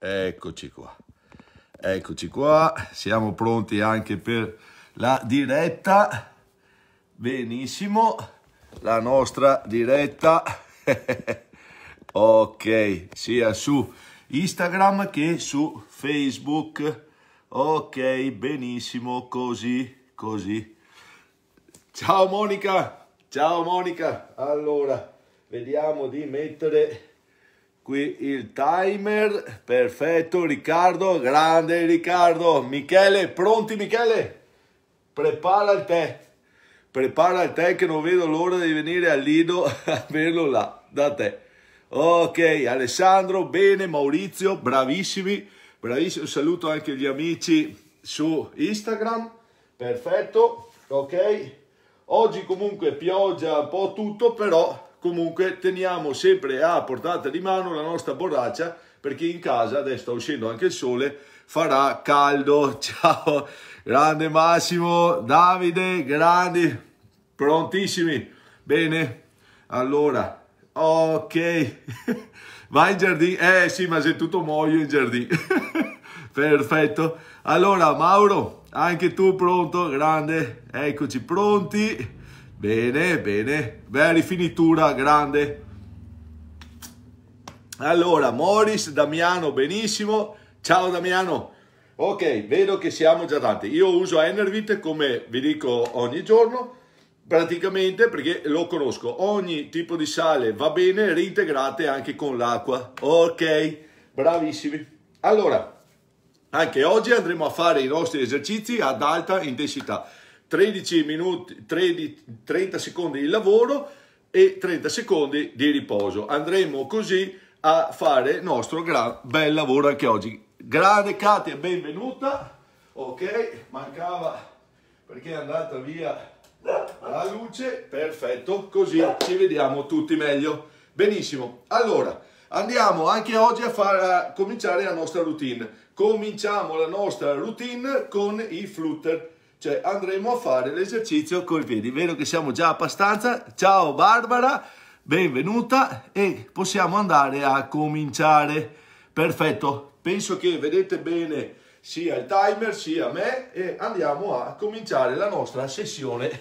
eccoci qua, siamo pronti anche per la diretta, benissimo, la nostra diretta, ok, sia su Instagram che su Facebook, ok, benissimo, così, ciao Monica, allora, vediamo di mettere qui il timer, perfetto, Riccardo, grande Riccardo, Michele, pronti Michele? Prepara il tè che non vedo l'ora di venire al Lido a averlo là, da te. Ok, Alessandro, bene, Maurizio, bravissimi, saluto anche gli amici su Instagram, perfetto, ok. Oggi comunque pioggia un po' tutto, però comunque teniamo sempre a portata di mano la nostra borraccia, perché in casa, adesso sta uscendo anche il sole, farà caldo. Ciao, grande Massimo, Davide, grandi, prontissimi, bene, allora, ok, vai in giardino, sì, ma sei tutto muoio in giardino, perfetto, allora Mauro, anche tu pronto, grande, eccoci pronti. Bene, bella rifinitura, grande. Allora, Morris, Damiano, benissimo. Ciao Damiano. Ok, vedo che siamo già tanti. Io uso Enervit, come vi dico ogni giorno, praticamente perché lo conosco. Ogni tipo di sale va bene, reintegrate anche con l'acqua. Ok, bravissimi. Allora, anche oggi andremo a fare i nostri esercizi ad alta intensità. 13 minuti, 30 secondi di lavoro e 30 secondi di riposo. Andremo così a fare il nostro bel lavoro anche oggi. Grande Katia, benvenuta. Ok, mancava perché è andata via la luce. Perfetto, così ci vediamo tutti meglio. Benissimo. Allora, andiamo anche oggi a cominciare la nostra routine. Cominciamo la nostra routine con i flutter. Cioè andremo a fare l'esercizio coi piedi. Vedo che siamo già abbastanza. Ciao Barbara, benvenuta e possiamo andare a cominciare. Perfetto, penso che vedete bene sia il timer sia me e andiamo a cominciare la nostra sessione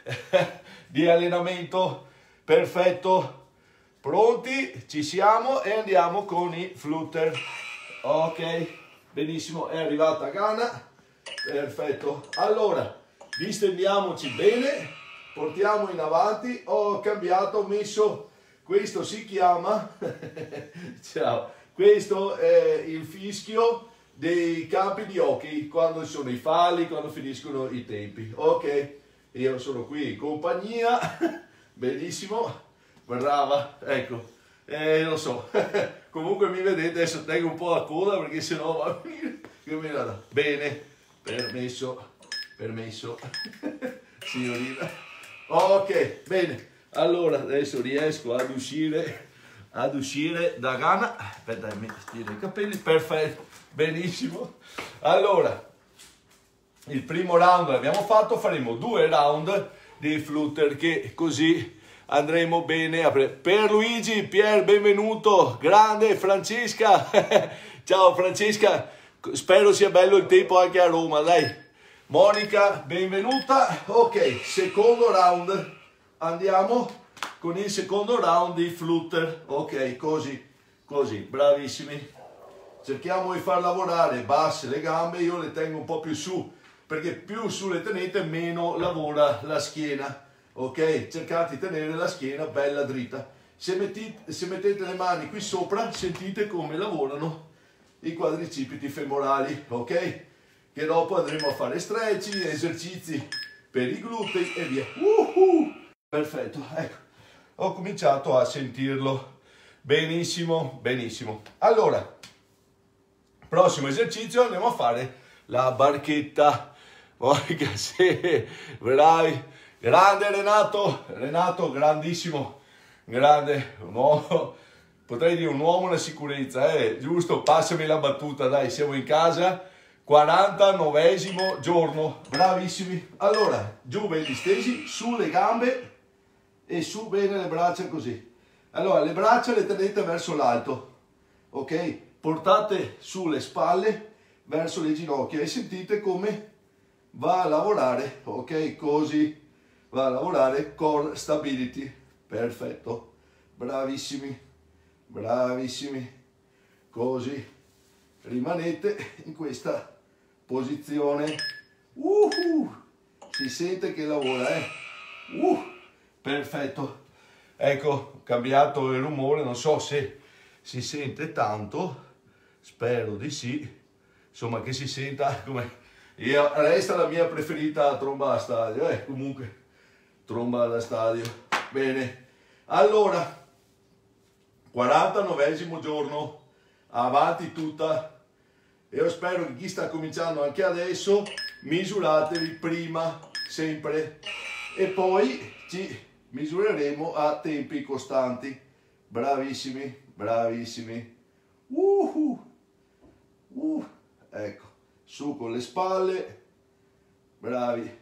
di allenamento. Perfetto, pronti? Ci siamo e andiamo con i flutter. Ok, benissimo, è arrivata Gana. Perfetto, allora distendiamoci bene, portiamo in avanti. Ho cambiato, ho messo, questo si chiama ciao, questo è il fischio dei campi di hockey quando sono i falli, quando finiscono i tempi. Ok, io sono qui in compagnia, benissimo, brava, ecco, lo so comunque mi vedete, adesso tengo un po' la coda perché sennò va a venire bene. Permesso, signorina. Ok, bene. Allora, adesso riesco ad uscire da Ghana. Aspetta, mi stiro i capelli. Perfetto, benissimo. Allora, il primo round l'abbiamo fatto, faremo 2 round di flutter che così andremo bene. Per Luigi, Pier, benvenuto. Grande, Francesca. Ciao Francesca. Spero sia bello il tempo anche a Roma, dai. Monica, benvenuta. Ok, secondo round. Andiamo con il secondo round di flutter. Ok, così, bravissimi. Cerchiamo di far lavorare basse le gambe, io le tengo un po' più su, perché più su le tenete meno lavora la schiena. Ok, cercate di tenere la schiena bella dritta. Se mettete le mani qui sopra, sentite come lavorano i quadricipiti femorali, ok? Che dopo andremo a fare stretching, esercizi per i glutei e via. Perfetto, ecco, ho cominciato a sentirlo. Benissimo. Allora, prossimo esercizio andiamo a fare la barchetta. Porca sì, bravi. Grande Renato, grandissimo, grande, un uomo. Potrei dire un uomo una sicurezza, giusto? Passami la battuta, dai, siamo in casa, 49esimo giorno, bravissimi. Allora, giù belli stesi, su le gambe e su bene le braccia così. Allora, le braccia le tenete verso l'alto, ok? portate sulle spalle verso le ginocchia e sentite come va a lavorare, ok? Così va a lavorare core stability. Perfetto, bravissimi, bravissimi. Così rimanete in questa posizione. Si sente che lavora, perfetto. Ecco, ho cambiato il rumore, non so se si sente tanto, spero di sì, insomma che si senta come... Resta la mia preferita tromba da stadio, comunque tromba da stadio. Bene, allora 49esimo giorno, avanti tutta. Io spero che chi sta cominciando anche adesso misuratevi prima sempre e poi ci misureremo a tempi costanti. Bravissimi, bravissimi. Ecco, su con le spalle, bravi.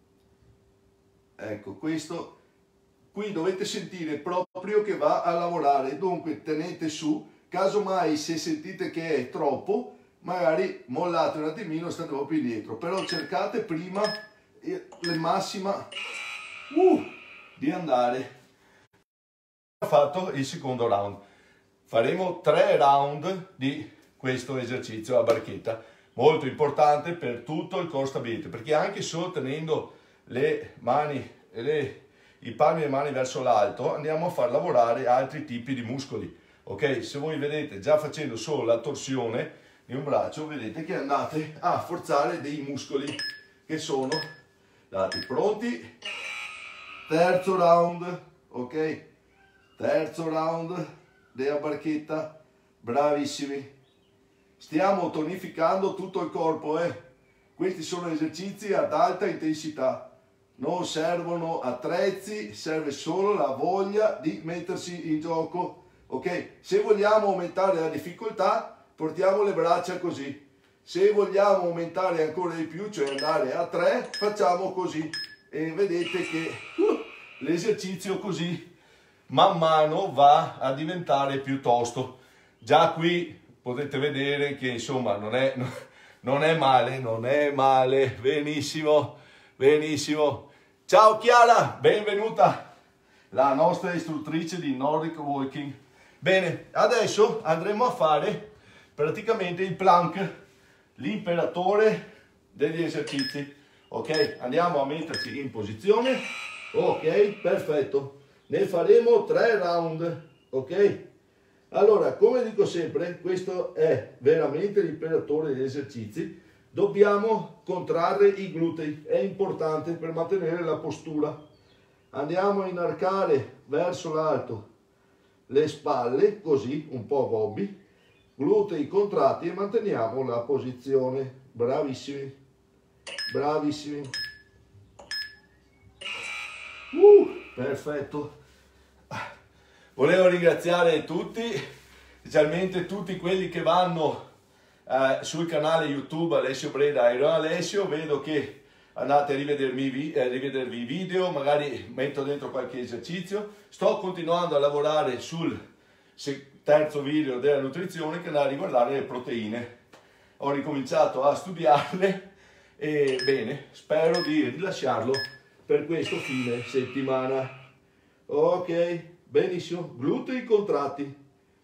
Ecco, questo qui dovete sentire proprio che va a lavorare, dunque tenete su, casomai se sentite che è troppo, magari mollate un attimino, state un po' più indietro, però cercate prima la massima di andare. Ho fatto il secondo round, faremo 3 round di questo esercizio a barchetta, molto importante per tutto il core stability, perché anche solo tenendo le mani e i palmi delle mani verso l'alto andiamo a far lavorare altri tipi di muscoli, ok? Se voi vedete già facendo solo la torsione di un braccio, vedete che andate a forzare dei muscoli che sono dati. Pronti? Terzo round, ok? Terzo round della barchetta, bravissimi. Stiamo tonificando tutto il corpo, Questi sono esercizi ad alta intensità. Non servono attrezzi, serve solo la voglia di mettersi in gioco, ok? Se vogliamo aumentare la difficoltà, portiamo le braccia così. Se vogliamo aumentare ancora di più, cioè andare a 3, facciamo così. E vedete che l'esercizio così man mano va a diventare più tosto. Già qui potete vedere che insomma non è male, benissimo, benissimo. Ciao Chiara, benvenuta, la nostra istruttrice di Nordic Walking. Bene, adesso andremo a fare praticamente il plank, l'imperatore degli esercizi. Ok, andiamo a metterci in posizione. Ok, perfetto. Ne faremo 3 round, ok? Allora, come dico sempre, questo è veramente l'imperatore degli esercizi. Dobbiamo contrarre i glutei, è importante per mantenere la postura. Andiamo a inarcare verso l'alto le spalle, così, un po' gobbi, glutei contratti e manteniamo la posizione. Bravissimi, bravissimi. Perfetto. Volevo ringraziare tutti, specialmente tutti quelli che vanno sul canale YouTube Alessio Breda Iron Alessio. Vedo che andate a rivedervi i video, magari metto dentro qualche esercizio. Sto continuando a lavorare sul terzo video della nutrizione che andrà a riguardare le proteine. Ho ricominciato a studiarle e bene, spero di rilasciarlo per questo fine settimana. Ok, benissimo, glutei contratti,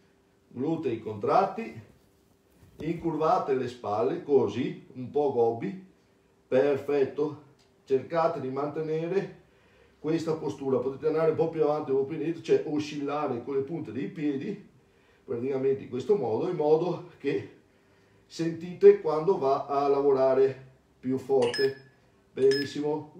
incurvate le spalle così, un po' gobbi, perfetto. Cercate di mantenere questa postura, potete andare un po' più avanti, un po' più indietro, cioè oscillare con le punte dei piedi, praticamente in questo modo, in modo che sentite quando va a lavorare più forte. Benissimo,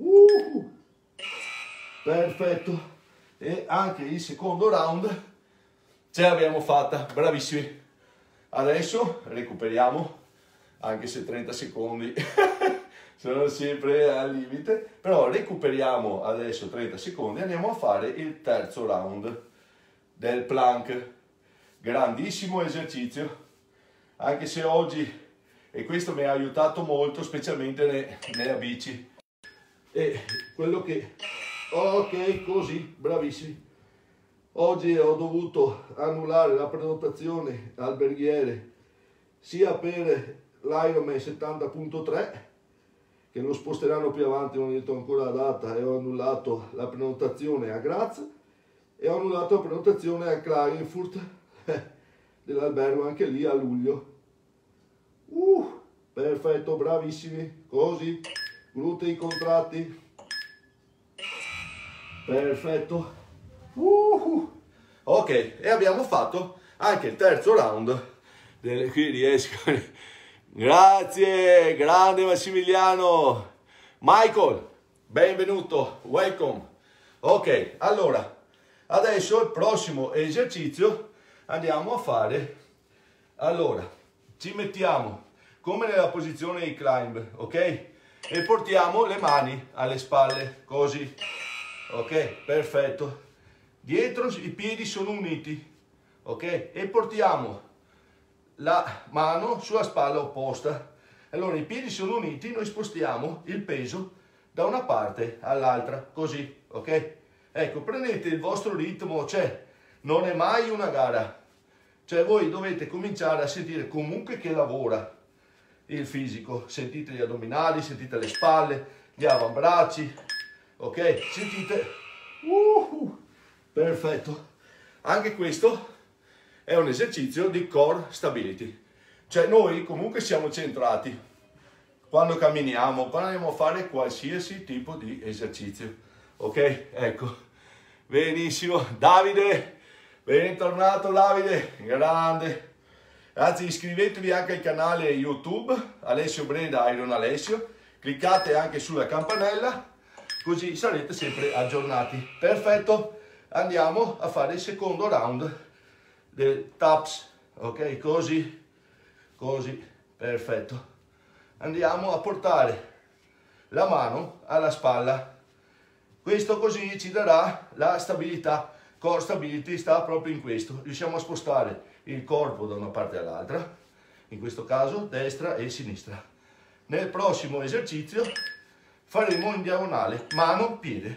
perfetto. E anche il secondo round ce l'abbiamo fatta, bravissimi. Adesso recuperiamo, anche se 30 secondi sono sempre al limite, però recuperiamo adesso 30 secondi e andiamo a fare il terzo round del plank. Grandissimo esercizio, anche se oggi, e questo mi ha aiutato molto, specialmente nella bici. E quello che... Ok, così, bravissimi. Oggi ho dovuto annullare la prenotazione alberghiere sia per l'Ironman 70.3, che lo sposteranno più avanti, non ho detto ancora la data, e ho annullato la prenotazione a Graz e ho annullato la prenotazione a Klagenfurt dell'albergo anche lì a luglio. Perfetto, bravissimi, così, glutei contratti, perfetto. Ok, e abbiamo fatto anche il terzo round qui riesco. Grazie, grande Massimiliano. Michael, benvenuto, welcome. Ok, allora, adesso il prossimo esercizio andiamo a fare. Allora, ci mettiamo come nella posizione di climb, ok? E portiamo le mani alle spalle, così. Ok, perfetto. Dietro i piedi sono uniti, ok? E portiamo la mano sulla spalla opposta. Allora i piedi sono uniti, noi spostiamo il peso da una parte all'altra, così, ok? Ecco, prendete il vostro ritmo, cioè non è mai una gara, cioè voi dovete cominciare a sentire comunque che lavora il fisico, sentite gli addominali, sentite le spalle, gli avambracci, ok? Sentite, perfetto. Anche questo è un esercizio di core stability, cioè noi comunque siamo centrati quando camminiamo, quando andiamo a fare qualsiasi tipo di esercizio, ok? Ecco, benissimo. Davide, bentornato Davide, grande. Anzi, iscrivetevi anche al canale YouTube Alessio Breda Iron Alessio, cliccate anche sulla campanella così sarete sempre aggiornati. Perfetto, andiamo a fare il secondo round del taps, ok? Così, così, perfetto. Andiamo a portare la mano alla spalla, questo così ci darà la stabilità. Core stability sta proprio in questo, riusciamo a spostare il corpo da una parte all'altra, in questo caso destra e sinistra. Nel prossimo esercizio faremo in diagonale, mano, piede.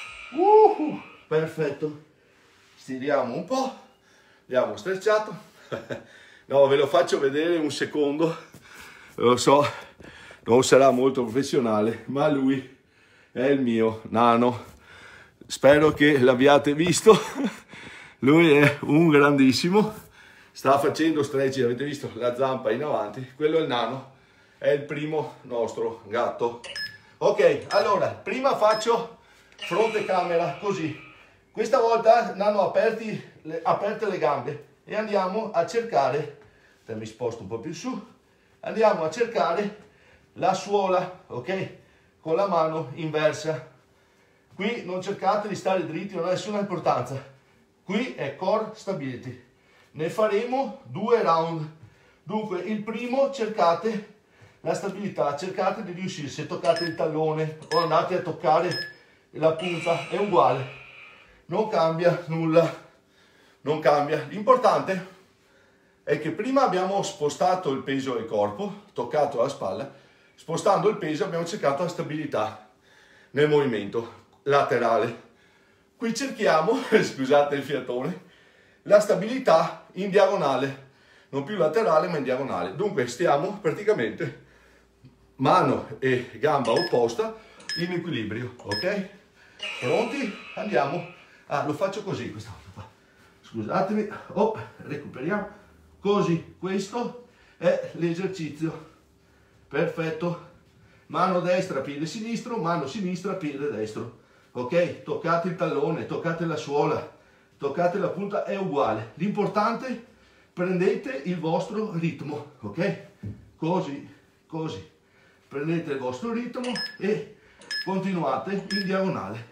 Perfetto, stiriamo un po', abbiamo strecciato. No, ve lo faccio vedere un secondo, lo so, non sarà molto professionale, ma lui è il mio nano. Spero che l'abbiate visto, lui è un grandissimo, sta facendo stretching, avete visto la zampa in avanti, quello è il nano, è il primo nostro gatto. Ok, allora, prima faccio fronte camera, così, questa volta nano aperte le gambe e andiamo a cercare, mi sposto un po' più su, andiamo a cercare la suola, ok, con la mano inversa. Qui non cercate di stare dritti, non ha nessuna importanza. Qui è core stability. Ne faremo 2 round. Dunque, il primo cercate la stabilità, cercate di riuscire. Se toccate il tallone o andate a toccare la punta, è uguale. Non cambia nulla. Non cambia. L'importante è che prima abbiamo spostato il peso del corpo, toccato la spalla. Spostando il peso abbiamo cercato la stabilità nel movimento laterale. Qui cerchiamo, scusate il fiatone, la stabilità in diagonale, non più laterale ma in diagonale. Dunque stiamo praticamente mano e gamba opposta in equilibrio, ok? Pronti? Andiamo. Lo faccio così questa volta. Scusatemi, recuperiamo. Così, questo è l'esercizio. Perfetto. Mano destra, piede sinistro, mano sinistra, piede destro. Ok, toccate il tallone, toccate la suola, toccate la punta, è uguale. L'importante, prendete il vostro ritmo, ok? Così, così. Prendete il vostro ritmo e continuate in diagonale.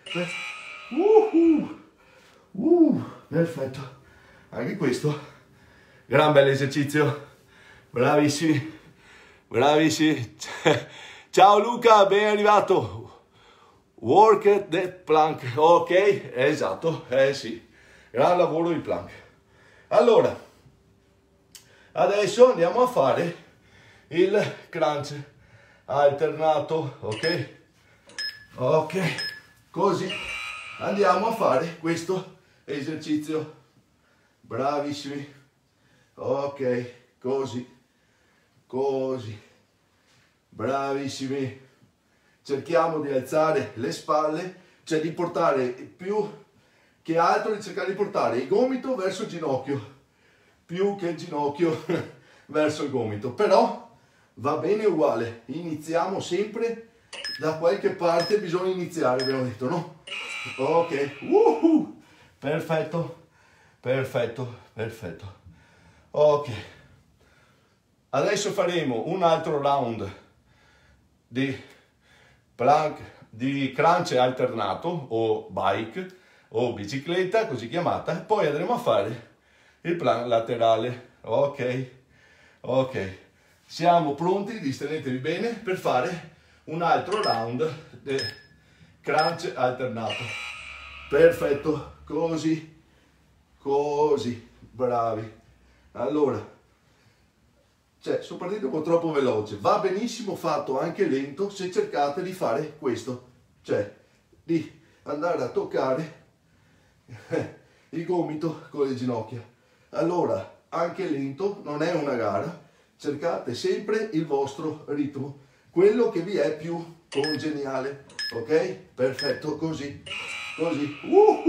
Perfetto. Anche questo, gran bel esercizio. Bravissimi, bravissimi. Ciao Luca, ben arrivato. Work at the plank, ok, esatto, sì, gran lavoro di plank. Allora, adesso andiamo a fare il crunch alternato, ok? Ok, così andiamo a fare questo esercizio. Bravissimi, ok, così, così, bravissimi. Cerchiamo di alzare le spalle, cioè di portare più che altro, di cercare di portare il gomito verso il ginocchio, più che il ginocchio verso il gomito, però va bene uguale, iniziamo sempre da qualche parte, bisogna iniziare, abbiamo detto, no? Ok, perfetto, perfetto, perfetto. Ok, adesso faremo un altro round di plank, di crunch alternato o bike o bicicletta, così chiamata, poi andremo a fare il plank laterale. Ok, ok, siamo pronti, distenetevi bene per fare un altro round di crunch alternato. Perfetto, così, così, bravi. Allora, cioè, sono partito un po' troppo veloce, va benissimo fatto anche lento se cercate di fare questo, cioè di andare a toccare il gomito con le ginocchia. Allora, anche lento, non è una gara, cercate sempre il vostro ritmo, quello che vi è più congeniale, ok? Perfetto, così, così.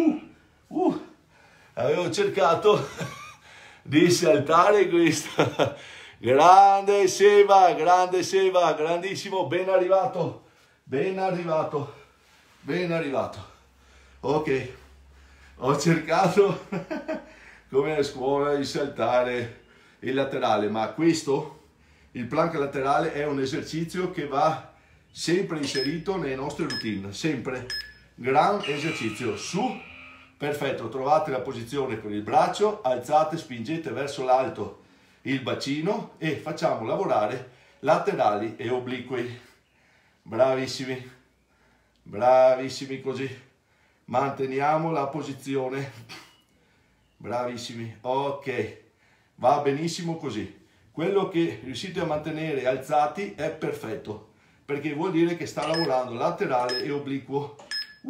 Avevo cercato di saltare questa. Grande Seba, grandissimo, ben arrivato, ben arrivato, ben arrivato. Ok, ho cercato come a scuola di saltare il laterale, ma questo, il plank laterale, è un esercizio che va sempre inserito nelle nostre routine, sempre. Gran esercizio, su, perfetto, trovate la posizione con il braccio, alzate, spingete verso l'alto il bacino e facciamo lavorare laterali e obliqui. Bravissimi, bravissimi, così manteniamo la posizione, bravissimi. Ok, va benissimo così. Quello che riuscite a mantenere alzati è perfetto, perché vuol dire che sta lavorando laterale e obliquo.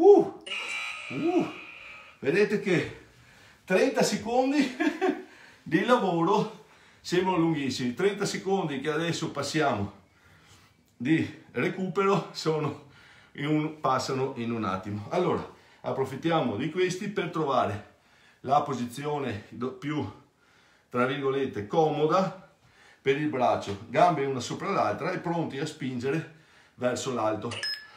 Vedete che 30 secondi di lavoro sembrano lunghissimi, 30 secondi che adesso passiamo di recupero passano in un attimo. Allora, approfittiamo di questi per trovare la posizione più, tra virgolette, comoda per il braccio, gambe una sopra l'altra e pronti a spingere verso l'alto.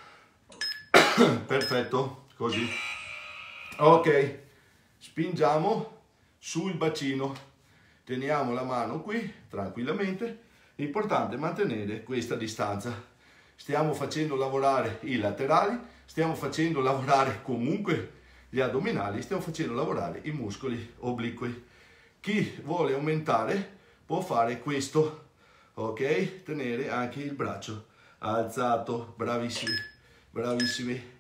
Perfetto, così. Ok, spingiamo sul bacino. Teniamo la mano qui, tranquillamente, l'importante è mantenere questa distanza. Stiamo facendo lavorare i laterali, stiamo facendo lavorare comunque gli addominali, stiamo facendo lavorare i muscoli obliqui. Chi vuole aumentare può fare questo, ok? Tenere anche il braccio alzato, bravissimi, bravissimi.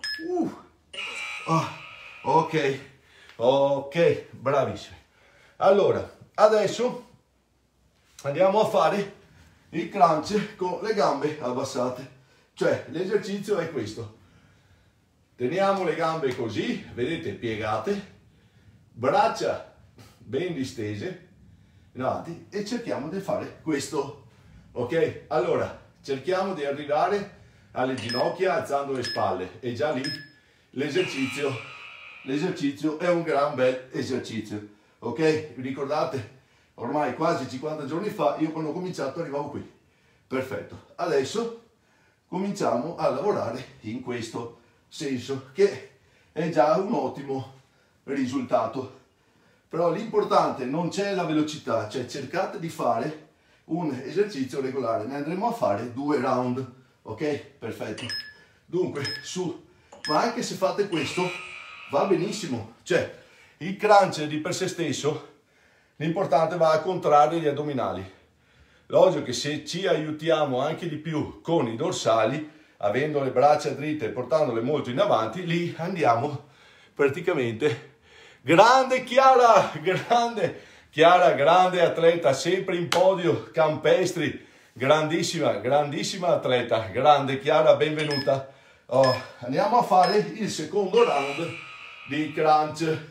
Ok, ok, bravissimi. Allora, adesso andiamo a fare il crunch con le gambe abbassate, cioè l'esercizio è questo: teniamo le gambe così, vedete, piegate, braccia ben distese in avanti e cerchiamo di fare questo, ok? Allora, cerchiamo di arrivare alle ginocchia alzando le spalle e già lì l'esercizio è un gran bel esercizio. Ok, vi ricordate? Ormai quasi 50 giorni fa, io quando ho cominciato arrivavo qui. Perfetto. Adesso cominciamo a lavorare in questo senso, che è già un ottimo risultato. Però l'importante non c'è la velocità, cioè cercate di fare un esercizio regolare. Ne andremo a fare 2 round. Ok? Perfetto. Dunque, su. Ma anche se fate questo, va benissimo. Cioè, il crunch di per sé stesso, l'importante va a contrarre gli addominali. Logico che se ci aiutiamo anche di più con i dorsali, avendo le braccia dritte e portandole molto in avanti, lì andiamo praticamente. Grande Chiara, grande atleta, sempre in podio, campestri, grandissima atleta, grande Chiara, benvenuta. Andiamo a fare il secondo round di crunch.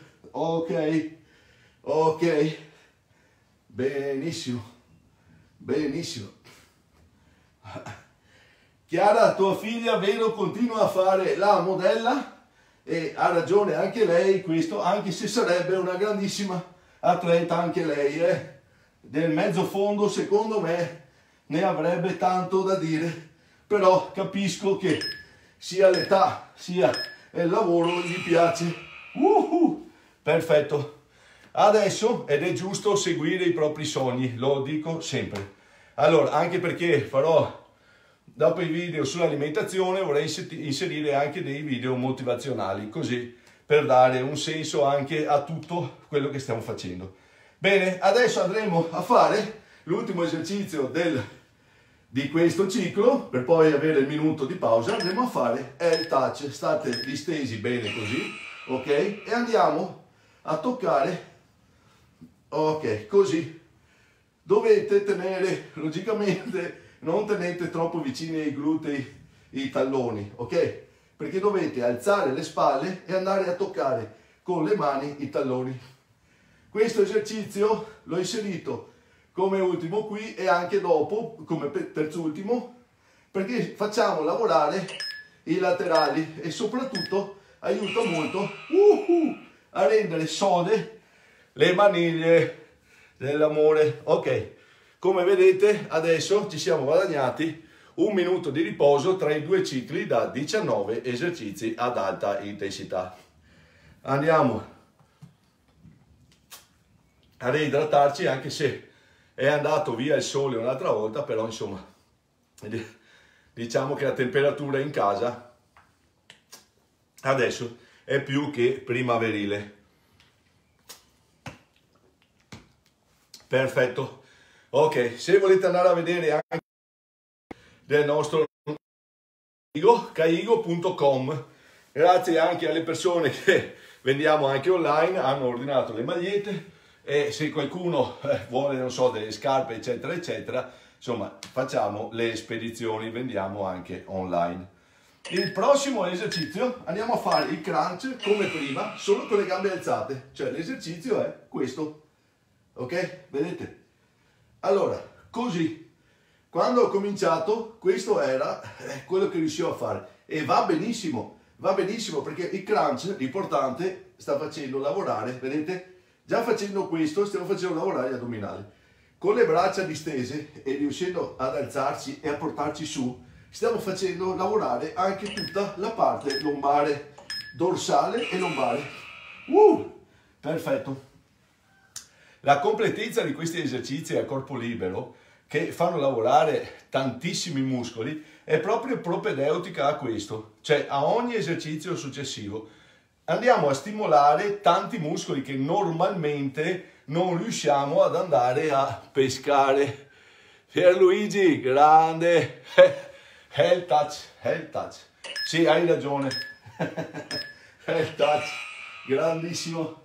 Ok, benissimo, benissimo. Chiara, tua figlia, vedo, continua a fare la modella e ha ragione anche lei, questo, anche se sarebbe una grandissima atleta anche lei, del mezzo fondo secondo me ne avrebbe tanto da dire, però capisco che sia l'età sia il lavoro gli piace. Perfetto. Adesso, ed è giusto seguire i propri sogni, lo dico sempre. Allora, anche perché farò dopo i video sull'alimentazione, vorrei inserire anche dei video motivazionali, così per dare un senso anche a tutto quello che stiamo facendo. Bene, adesso andremo a fare l'ultimo esercizio di questo ciclo, per poi avere il minuto di pausa. Andremo a fare il touch, state distesi bene così, ok? E andiamo a toccare, ok, così. Dovete tenere, logicamente, non tenete troppo vicini ai glutei i talloni, ok? Perché dovete alzare le spalle e andare a toccare con le mani i talloni. Questo esercizio l'ho inserito come ultimo qui e anche dopo come terzultimo, perché facciamo lavorare i laterali e soprattutto aiuta molto a rendere sode le maniglie dell'amore. Ok, come vedete adesso ci siamo guadagnati un minuto di riposo tra i due cicli da 19 esercizi ad alta intensità. Andiamo a reidratarci, anche se è andato via il sole un'altra volta, però insomma diciamo che la temperatura in casa adesso è più che primaverile. Perfetto. Ok, se volete andare a vedere anche del nostro caigo.com, grazie anche alle persone che vendiamo anche online, hanno ordinato le magliette, e se qualcuno vuole, non so, delle scarpe eccetera eccetera, insomma facciamo le spedizioni, vendiamo anche online. Il prossimo esercizio andiamo a fare il crunch come prima, solo con le gambe alzate, cioè l'esercizio è questo, ok? Vedete? Allora, così, quando ho cominciato, questo era quello che riuscivo a fare e va benissimo perché il crunch, l'importante, sta facendo lavorare, vedete? Già facendo questo stiamo facendo lavorare gli addominali. Con le braccia distese e riuscendo ad alzarci e a portarci su, stiamo facendo lavorare anche tutta la parte lombare, dorsale e lombare. Perfetto. La completezza di questi esercizi a corpo libero, che fanno lavorare tantissimi muscoli, è proprio propedeutica a questo, cioè a ogni esercizio successivo andiamo a stimolare tanti muscoli che normalmente non riusciamo ad andare a pescare. Pierluigi, grande, health touch, sì, hai ragione, health touch, grandissimo,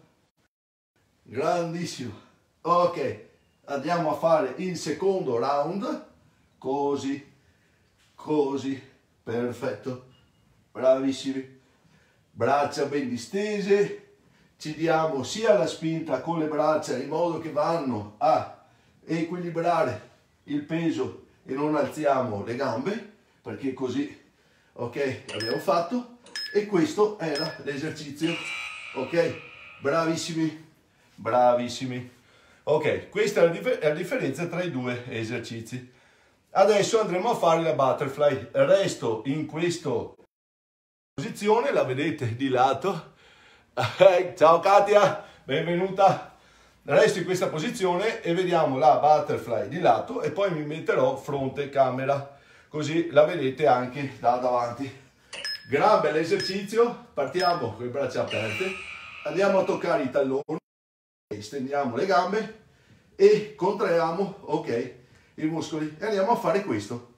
grandissimo. Ok, andiamo a fare il secondo round, così, così, perfetto, bravissimi, braccia ben distese, ci diamo sia la spinta con le braccia in modo che vanno a equilibrare il peso e non alziamo le gambe, perché così, ok, l'abbiamo fatto, e questo era l'esercizio, ok, bravissimi, bravissimi. Ok, questa è la differenza tra i due esercizi. Adesso andremo a fare la butterfly. Resto in questa posizione, la vedete di lato. Ciao Katia, benvenuta. Resto in questa posizione e vediamo la butterfly di lato e poi mi metterò fronte camera, così la vedete anche da davanti. Gran bel esercizio, partiamo con le braccia aperte, andiamo a toccare i talloni. Stendiamo le gambe e contraiamo, ok, i muscoli e andiamo a fare questo.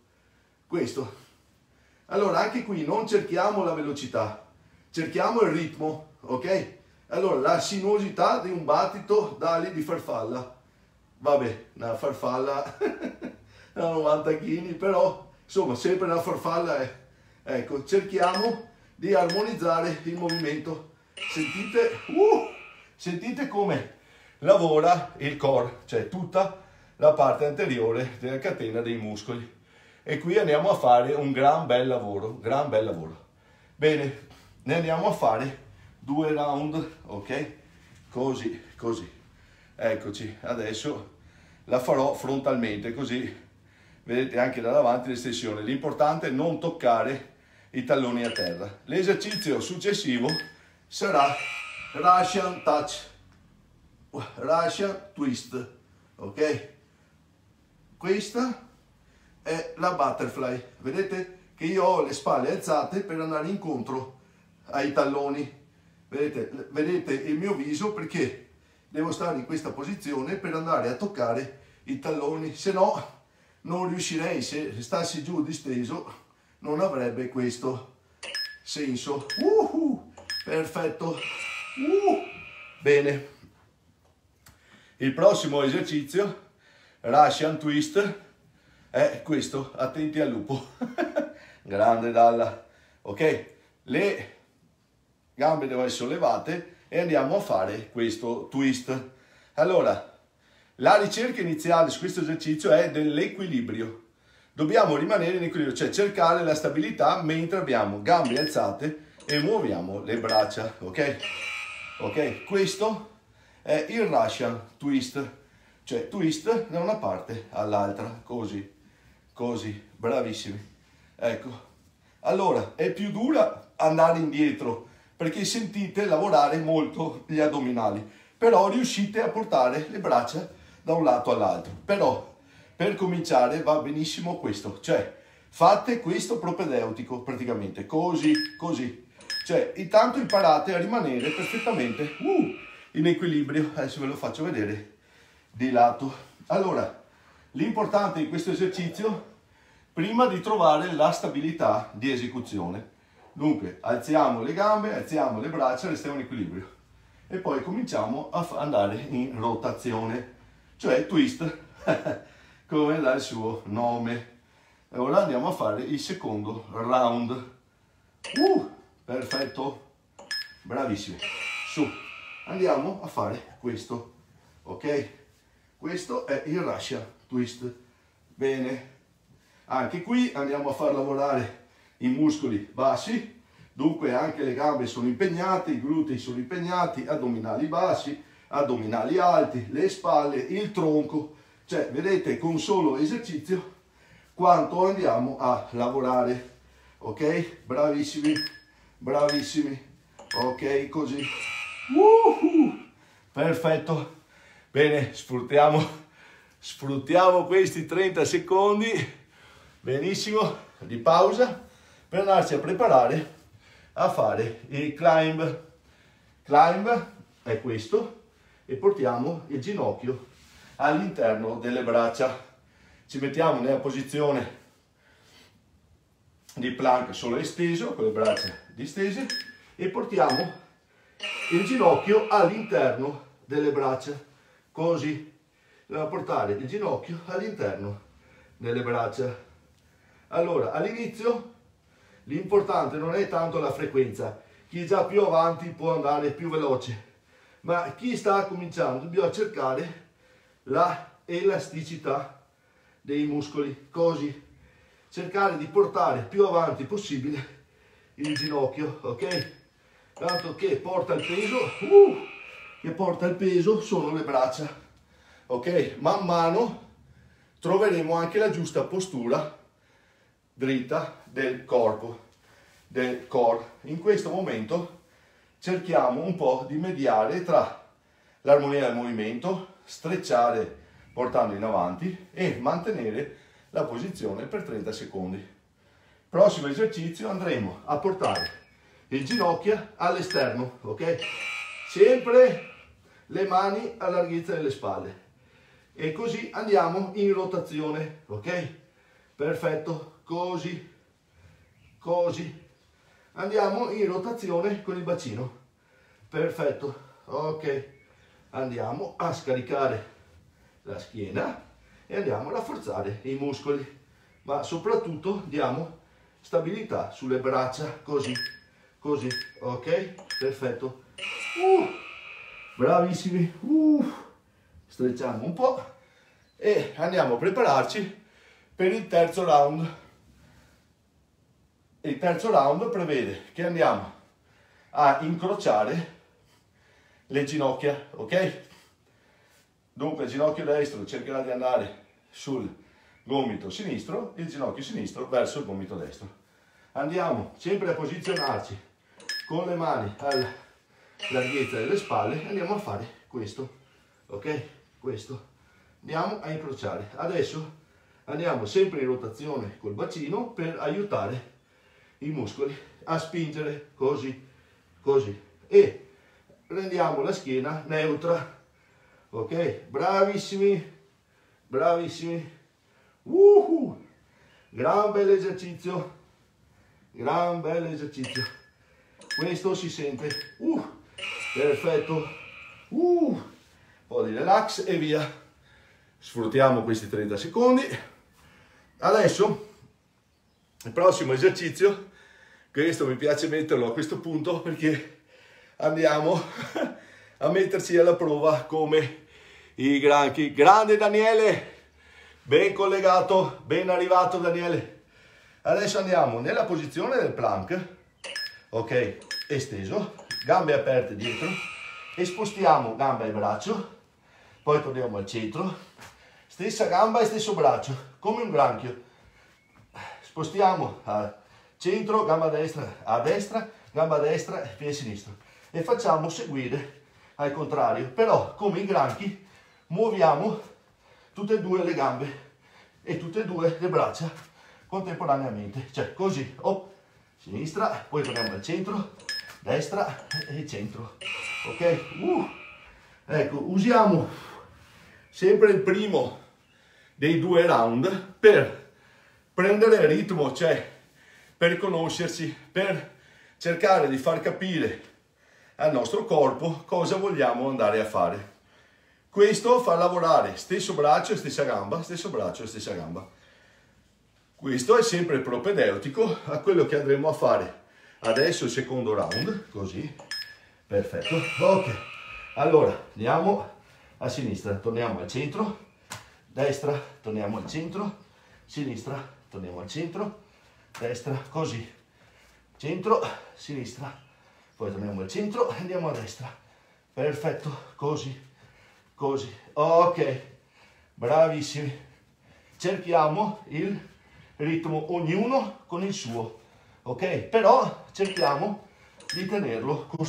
Allora anche qui non cerchiamo la velocità, cerchiamo il ritmo, ok? Allora la sinuosità di un battito d'ali di farfalla, vabbè, una farfalla da 90 kg, però insomma sempre una farfalla è, ecco, cerchiamo di armonizzare il movimento. Sentite come lavora il core, cioè tutta la parte anteriore della catena dei muscoli. e qui andiamo a fare un gran bel lavoro, gran bel lavoro. Bene, ne andiamo a fare 2 round, ok? Così, così. Eccoci, adesso la farò frontalmente, così vedete anche da davanti l'estensione. L'importante è non toccare i talloni a terra. L'esercizio successivo sarà Russian touch, Russian twist, ok? Questa è la butterfly. Vedete che io ho le spalle alzate per andare incontro ai talloni. Vedete il mio viso perché devo stare in questa posizione per andare a toccare i talloni, se no non riuscirei, se stassi giù disteso non avrebbe questo senso. Perfetto. Bene, il prossimo esercizio Russian twist è questo, attenti al lupo. Grande Dalla, ok? Le gambe devono essere sollevate e andiamo a fare questo twist. Allora, la ricerca iniziale su questo esercizio è dell'equilibrio. Dobbiamo rimanere in equilibrio, cioè cercare la stabilità mentre abbiamo gambe alzate e muoviamo le braccia, ok? Ok, questo è il Russian twist, cioè twist da una parte all'altra, così, così, bravissimi. Ecco, allora è più dura andare indietro perché sentite lavorare molto gli addominali, però riuscite a portare le braccia da un lato all'altro. Però per cominciare va benissimo questo, cioè fate questo propedeutico praticamente, così, così. Cioè intanto imparate a rimanere perfettamente in equilibrio. Adesso ve lo faccio vedere di lato. Allora, l'importante in questo esercizio, prima di trovare la stabilità di esecuzione, dunque alziamo le gambe, alziamo le braccia, restiamo in equilibrio e poi cominciamo a andare in rotazione, cioè twist, come dal suo nome. E ora andiamo a fare il secondo round. Perfetto, bravissimi. Su, andiamo a fare questo, ok? Questo è il Russian twist. Bene, anche qui andiamo a far lavorare i muscoli bassi, dunque anche le gambe sono impegnate, i glutei sono impegnati, addominali bassi, addominali alti, le spalle, il tronco, cioè vedete con solo esercizio quanto andiamo a lavorare, ok? Bravissimi, bravissimi, ok, così, perfetto. Bene, sfruttiamo questi 30 secondi, benissimo, di pausa per andarci a preparare a fare il climb. Climb è questo e portiamo il ginocchio all'interno delle braccia. Ci mettiamo nella posizione di plank solo esteso, con le braccia distese, e portiamo il ginocchio all'interno delle braccia, così. Dobbiamo portare il ginocchio all'interno delle braccia. Allora, all'inizio l'importante non è tanto la frequenza, chi è già più avanti può andare più veloce, ma chi sta cominciando dobbiamo cercare la elasticità dei muscoli, così. Cercare di portare più avanti possibile il ginocchio, ok? Tanto che porta il peso sono le braccia, ok? Man mano troveremo anche la giusta postura dritta del corpo, del core. In questo momento cerchiamo un po' di mediare tra l'armonia del movimento, strecciare portando in avanti e mantenere la posizione per 30 secondi. Prossimo esercizio andremo a portare il ginocchio all'esterno, ok? Sempre le mani alla larghezza delle spalle e così andiamo in rotazione, ok? Perfetto, così, così. Andiamo in rotazione con il bacino, perfetto, ok. Andiamo a scaricare la schiena e andiamo a rafforzare i muscoli, ma soprattutto diamo stabilità sulle braccia, così, così, ok, perfetto, bravissimi, strecciamo un po' e andiamo a prepararci per il terzo round. Il terzo round prevede che andiamo a incrociare le ginocchia, ok? Dunque il ginocchio destro cercherà di andare sul gomito sinistro, il ginocchio sinistro verso il gomito destro. Andiamo sempre a posizionarci con le mani alla larghezza delle spalle, andiamo a fare questo, ok? Questo. Andiamo a incrociare. Adesso andiamo sempre in rotazione col bacino per aiutare i muscoli a spingere così, così. E rendiamo la schiena neutra, ok? Bravissimi, bravissimi. Gran bel esercizio, gran bel esercizio. Questo si sente, perfetto. Un po' di relax e via. Sfruttiamo questi 30 secondi. Adesso il prossimo esercizio, questo mi piace metterlo a questo punto perché andiamo a metterci alla prova come i granchi. Grande Daniele, ben collegato, ben arrivato Daniele. Adesso andiamo nella posizione del plank, ok, esteso, gambe aperte dietro e spostiamo gamba e braccio, poi torniamo al centro, stessa gamba e stesso braccio, come un granchio. Spostiamo al centro, gamba a destra, gamba destra e piede sinistro. E facciamo seguire al contrario, però come i granchi muoviamo tutte e due le gambe e tutte e due le braccia contemporaneamente, cioè così, sinistra, poi torniamo al centro, destra e centro, ok? Ecco, usiamo sempre il primo dei due round per prendere il ritmo, cioè per conoscersi, per cercare di far capire al nostro corpo cosa vogliamo andare a fare. Questo fa lavorare stesso braccio e stessa gamba, stesso braccio e stessa gamba. Questo è sempre propedeutico a quello che andremo a fare adesso, il secondo round, così, perfetto, ok. Allora, andiamo a sinistra, torniamo al centro, destra, torniamo al centro, sinistra, torniamo al centro, destra, così, centro, sinistra, poi torniamo al centro e andiamo a destra, perfetto, così, così, ok, bravissimi. Cerchiamo il ritmo, ognuno con il suo, ok? Però cerchiamo di tenerlo costante.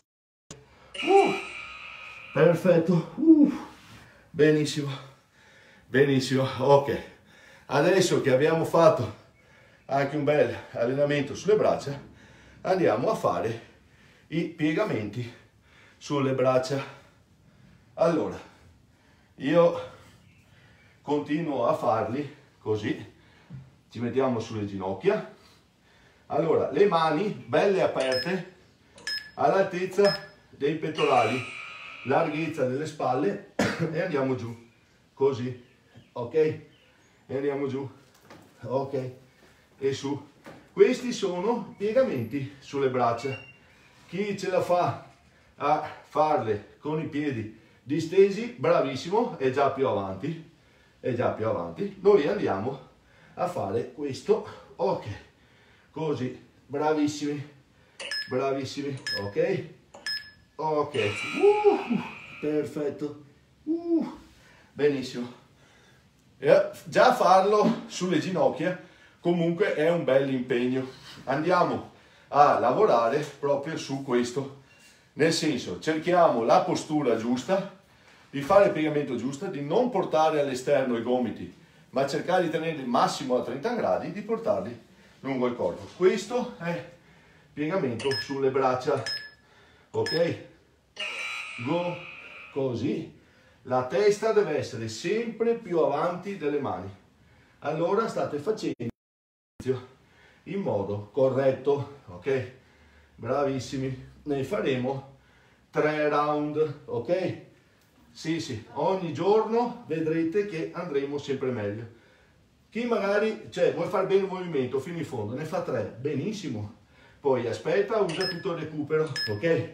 Perfetto, benissimo, benissimo, ok. Adesso che abbiamo fatto anche un bel allenamento sulle braccia, andiamo a fare i piegamenti sulle braccia. Allora, io continuo a farli così, ci mettiamo sulle ginocchia. Allora, le mani belle aperte all'altezza dei pettorali, larghezza delle spalle e andiamo giù, così, ok? E andiamo giù, ok? E su. Questi sono piegamenti sulle braccia. Chi ce la fa a farle con i piedi distesi, bravissimo, è già più avanti, è già più avanti. Noi andiamo a fare questo, ok, così, bravissimi, bravissimi, ok, ok, perfetto, benissimo. Già farlo sulle ginocchia comunque è un bel impegno. Andiamo a lavorare proprio su questo, nel senso cerchiamo la postura giusta, di fare il piegamento giusto, di non portare all'esterno i gomiti, ma cercare di tenerli massimo a 30 gradi, di portarli lungo il corpo. Questo è piegamento sulle braccia, ok? Go, così. La testa deve essere sempre più avanti delle mani. Allora state facendo in modo corretto, ok? Bravissimi. Ne faremo 3 round, ok? Sì, sì, ogni giorno vedrete che andremo sempre meglio. Chi magari, vuol fare bene il movimento fino in fondo, ne fa 3, benissimo. Poi aspetta, usa tutto il recupero, ok?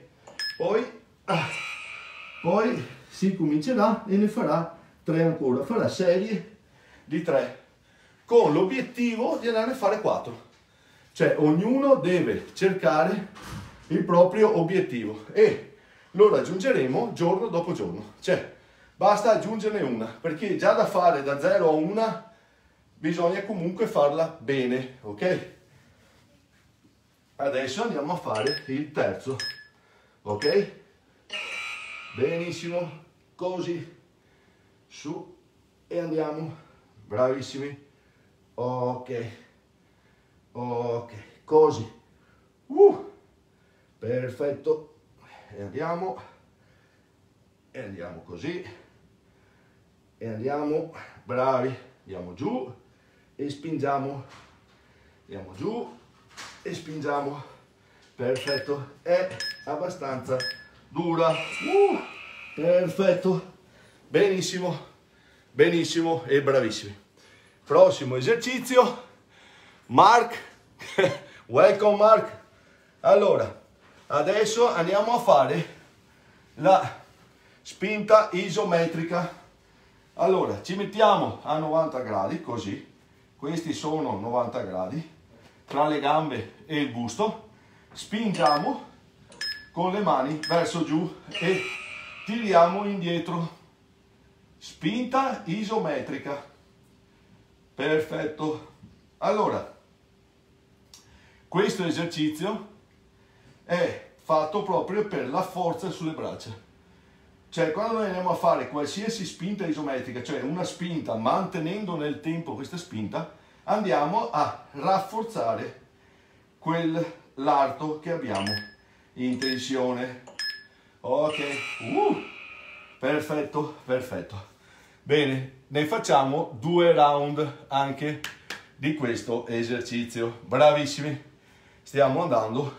Poi si comincerà e ne farà 3 ancora, farà serie di 3. con l'obiettivo di andare a fare 4. Cioè ognuno deve cercare il proprio obiettivo e lo raggiungeremo giorno dopo giorno. Cioè basta aggiungerne una, perché già da fare da 0 a 1 bisogna comunque farla bene, ok? Adesso andiamo a fare il terzo, ok? Benissimo, così, su e andiamo, bravissimi, ok, ok, così, perfetto, e andiamo così, e andiamo, bravi, andiamo giù e spingiamo, andiamo giù e spingiamo, perfetto, è abbastanza dura, perfetto, benissimo, benissimo e bravissimi. Prossimo esercizio, Mark, welcome Mark. Allora, adesso andiamo a fare la spinta isometrica. Allora, ci mettiamo a 90 gradi, così, questi sono 90 gradi, tra le gambe e il busto, spingiamo con le mani verso giù e tiriamo indietro, spinta isometrica, perfetto. Allora, questo esercizio è fatto proprio per la forza sulle braccia, cioè quando noi andiamo a fare qualsiasi spinta isometrica, cioè una spinta mantenendo nel tempo questa spinta, andiamo a rafforzare quell'arto che abbiamo in tensione. Ok, perfetto, perfetto. Bene, ne facciamo 2 round anche di questo esercizio. Bravissimi, stiamo andando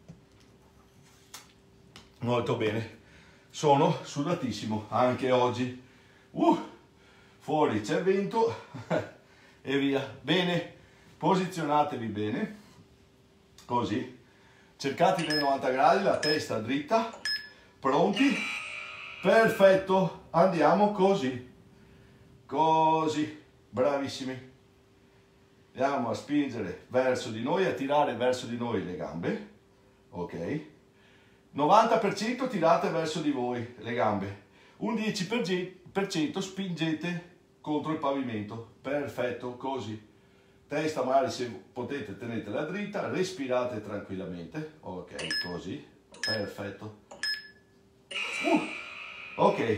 molto bene. Sono sudatissimo anche oggi. Fuori c'è vento e via. Bene, posizionatevi bene, così. Cercate dei 90 gradi, la testa dritta, pronti? Perfetto, andiamo così, così, bravissimi. Andiamo a spingere verso di noi, a tirare verso di noi le gambe, ok? 90% tirate verso di voi le gambe, un 10% spingete contro il pavimento, perfetto, così. Testa magari, se potete, tenetela dritta, respirate tranquillamente, ok, così, perfetto. Ok,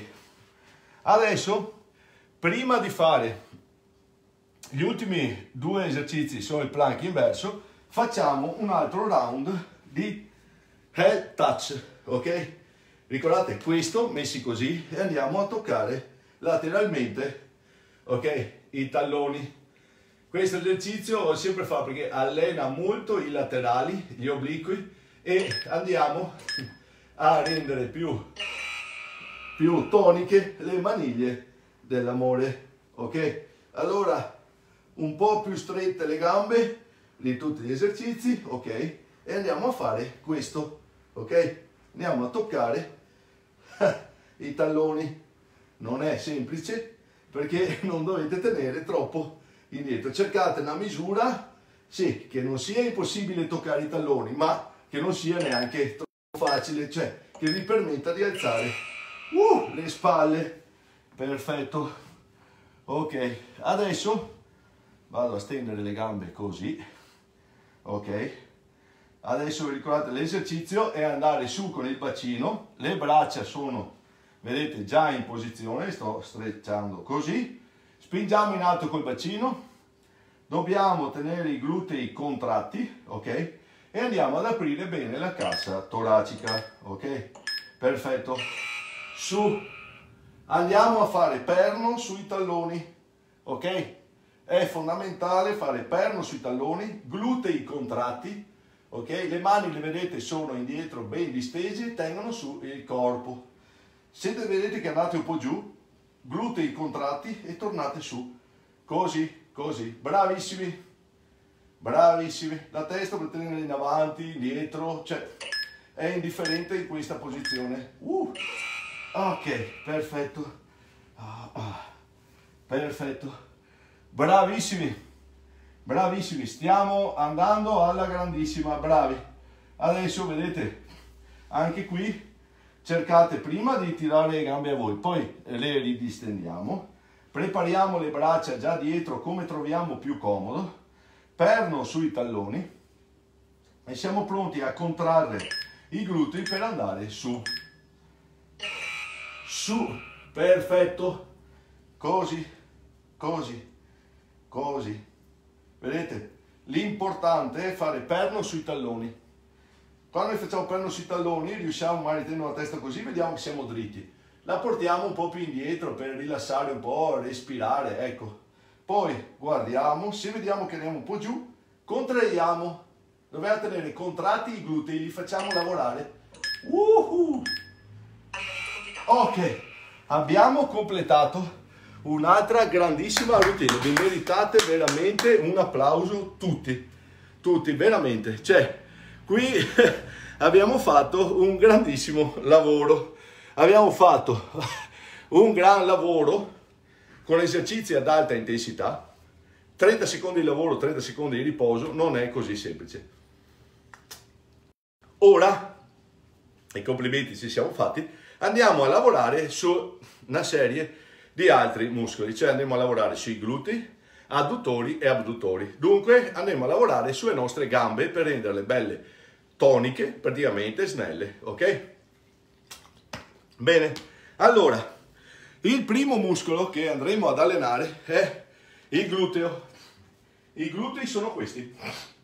adesso prima di fare gli ultimi 2 esercizi, sono il plank inverso, facciamo un altro round di head touch, ok? Ricordate questo, messi così, e andiamo a toccare lateralmente, ok, i talloni. Questo esercizio lo sempre fa perché allena molto i laterali, gli obliqui, e andiamo a rendere più toniche le maniglie dell'amore, ok? Allora, un po' più strette le gambe di tutti gli esercizi, ok? E andiamo a fare questo, ok? Andiamo a toccare i talloni. Non è semplice perché non dovete tenere troppo indietro. Cercate una misura, sì, che non sia impossibile toccare i talloni, ma che non sia neanche troppo facile, cioè che vi permetta di alzare le spalle. Perfetto. Ok, adesso vado a stendere le gambe così, ok? Adesso vi ricordate, l'esercizio è andare su con il bacino, le braccia sono, vedete, già in posizione, sto strecciando così, spingiamo in alto col bacino, dobbiamo tenere i glutei contratti, ok? E andiamo ad aprire bene la cassa toracica, ok? Perfetto. Su, andiamo a fare perno sui talloni, ok? È fondamentale fare perno sui talloni, glutei contratti, ok? Le mani, le vedete, sono indietro ben distese e tengono su il corpo. Se vedete che andate un po' giù, glutei contratti e tornate su, così, così, bravissimi, bravissimi. La testa per tenere in avanti, indietro, cioè è indifferente in questa posizione. Ok, perfetto, perfetto, bravissimi. bravissimi, stiamo andando alla grandissima, bravi. Adesso vedete, anche qui cercate prima di tirare le gambe a voi, poi le ridistendiamo, prepariamo le braccia già dietro come troviamo più comodo, perno sui talloni e siamo pronti a contrarre i glutei per andare su, su, perfetto, così, così, così, vedete? L'importante è fare perno sui talloni. Quando noi facciamo perno sui talloni riusciamo, magari tenendo la testa così, vediamo che siamo dritti. La portiamo un po' più indietro per rilassare un po', respirare, ecco. Poi guardiamo, se vediamo che andiamo un po' giù, contraiamo. Dobbiamo tenere contratti i glutei, li facciamo lavorare. Ok, abbiamo completato un'altra grandissima routine. Vi meritate veramente un applauso tutti, tutti, veramente. Cioè, qui abbiamo fatto un grandissimo lavoro, abbiamo fatto un gran lavoro con esercizi ad alta intensità, 30 secondi di lavoro, 30 secondi di riposo, non è così semplice. Ora, i complimenti ci siamo fatti, andiamo a lavorare su una serie di altri muscoli, cioè andiamo a lavorare sui glutei, adduttori e abduttori. Dunque andiamo a lavorare sulle nostre gambe per renderle belle toniche, praticamente snelle, ok? Bene, allora, il primo muscolo che andremo ad allenare è il gluteo. I glutei sono questi,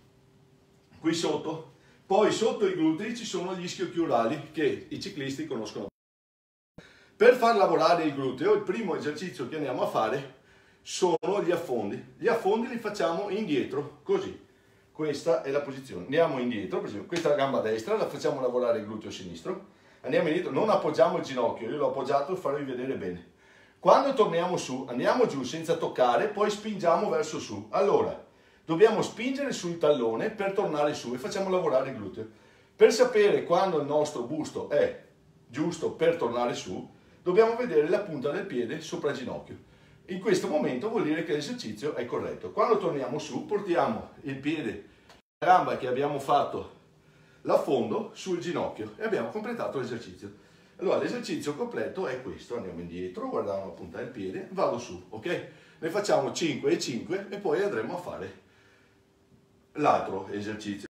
qui sotto. Poi sotto i glutei ci sono gli ischiochiurali che i ciclisti conoscono. Per far lavorare il gluteo, il primo esercizio che andiamo a fare sono gli affondi. Gli affondi li facciamo indietro, così. Questa è la posizione. Andiamo indietro, per esempio, questa è la gamba destra, la facciamo lavorare il gluteo sinistro. Andiamo indietro, non appoggiamo il ginocchio, io l'ho appoggiato per farvi vedere bene. Quando torniamo su, andiamo giù senza toccare, poi spingiamo verso su. Allora, dobbiamo spingere sul tallone per tornare su e facciamo lavorare il gluteo. Per sapere quando il nostro busto è giusto per tornare su, dobbiamo vedere la punta del piede sopra il ginocchio. In questo momento vuol dire che l'esercizio è corretto. Quando torniamo su, portiamo il piede, la gamba che abbiamo fatto l'affondo sul ginocchio e abbiamo completato l'esercizio. Allora, l'esercizio completo è questo. Andiamo indietro, guardiamo la punta del piede, vado su, ok? Ne facciamo 5 e 5 e poi andremo a fare l'altro esercizio.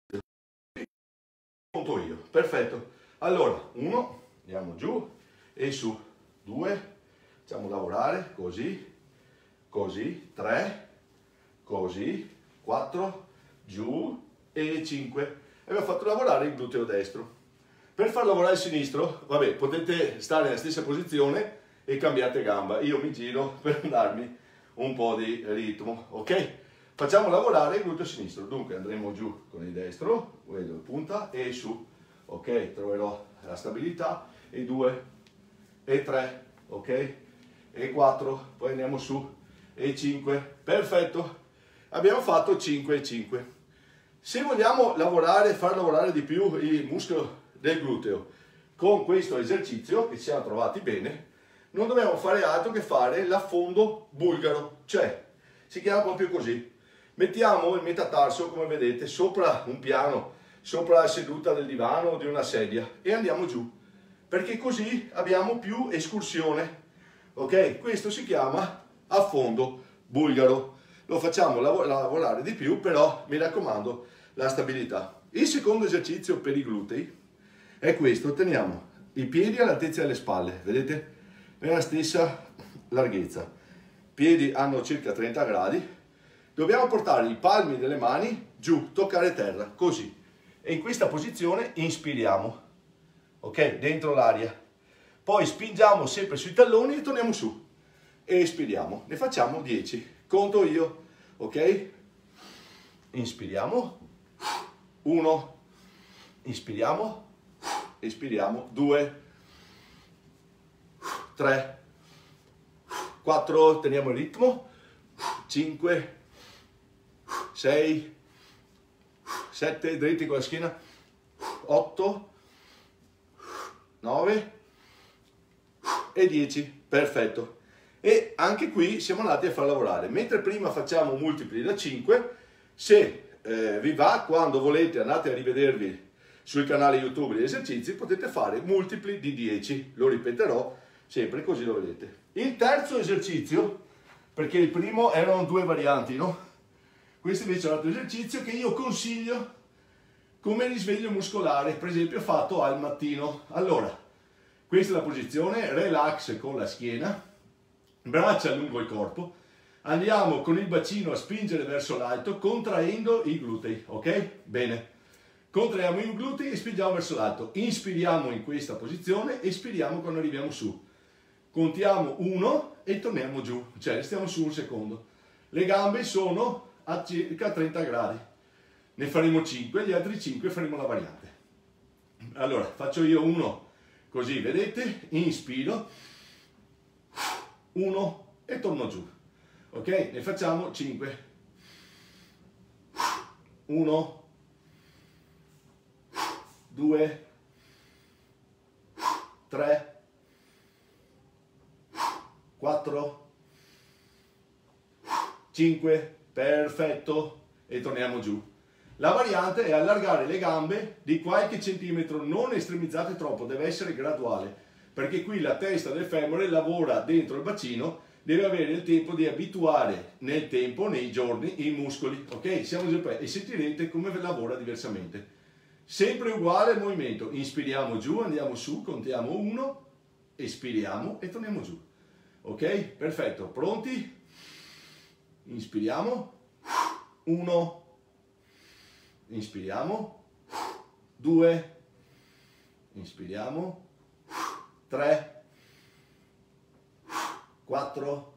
Conto io, perfetto. Allora, 1, andiamo giù e su, 2, facciamo lavorare così, così, 3, così, 4, giù e 5. E abbiamo fatto lavorare il gluteo destro. Per far lavorare il sinistro, vabbè, potete stare nella stessa posizione e cambiate gamba. Io mi giro per darmi un po' di ritmo, ok? Facciamo lavorare il gluteo sinistro. Dunque andremo giù con il destro, vedo la punta, e su, ok? Troverò la stabilità, e 2, e 3, ok? E 4, poi andiamo su, e 5, perfetto. Abbiamo fatto 5 e 5. Se vogliamo lavorare, far lavorare di più il muscolo del gluteo con questo esercizio, che ci siamo trovati bene, non dobbiamo fare altro che fare l'affondo bulgaro, cioè si chiama proprio così. Mettiamo il metatarso, come vedete, sopra un piano, sopra la seduta del divano o di una sedia e andiamo giù, perché così abbiamo più escursione, ok? Questo si chiama affondo bulgaro. Lo facciamo lavorare di più, però mi raccomando la stabilità. Il secondo esercizio per i glutei è questo. Teniamo i piedi all'altezza delle spalle, vedete? Nella stessa larghezza. I piedi hanno circa 30 gradi. Dobbiamo portare i palmi delle mani giù, toccare terra, così. E in questa posizione inspiriamo, ok? Dentro l'aria. Poi spingiamo sempre sui talloni e torniamo su. E espiriamo. Ne facciamo 10. Conto io, ok? Inspiriamo. 1. Inspiriamo. Espiriamo. 2. 3. 4. Teniamo il ritmo. 5. 6. 7. Dritti con la schiena. 8. 9. E 10. Perfetto. E anche qui siamo andati a far lavorare. Mentre prima facciamo multipli da 5, Se vi va, quando volete andate a rivedervi sul canale YouTube gli esercizi, potete fare multipli di 10, lo ripeterò sempre così lo vedete. Il terzo esercizio, perché il primo erano 2 varianti, no? Questo invece è un altro esercizio che io consiglio come risveglio muscolare, per esempio fatto al mattino. Allora, questa è la posizione, relax con la schiena, braccia lungo il corpo, andiamo con il bacino a spingere verso l'alto contraendo i glutei, ok? Bene, contraiamo i glutei e spingiamo verso l'alto, inspiriamo in questa posizione, espiriamo quando arriviamo su, contiamo 1 e torniamo giù, cioè restiamo su un secondo. Le gambe sono a circa 30 gradi, ne faremo 5, gli altri 5 faremo la variante. Allora, faccio io 1 così, vedete? Inspiro, 1 e torno giù. Ok? Ne facciamo 5. 1, 2, 3, 4, 5, perfetto, e torniamo giù. La variante è allargare le gambe di qualche centimetro, non estremizzate troppo, deve essere graduale, perché qui la testa del femore lavora dentro il bacino, deve avere il tempo di abituare nel tempo, nei giorni, i muscoli, ok? Siamo già e sentirete come lavora diversamente. Sempre uguale il movimento, inspiriamo giù, andiamo su, contiamo 1, espiriamo e torniamo giù, ok? Perfetto, pronti? Inspiriamo, 1, inspiriamo, 2, inspiriamo, 3, 4,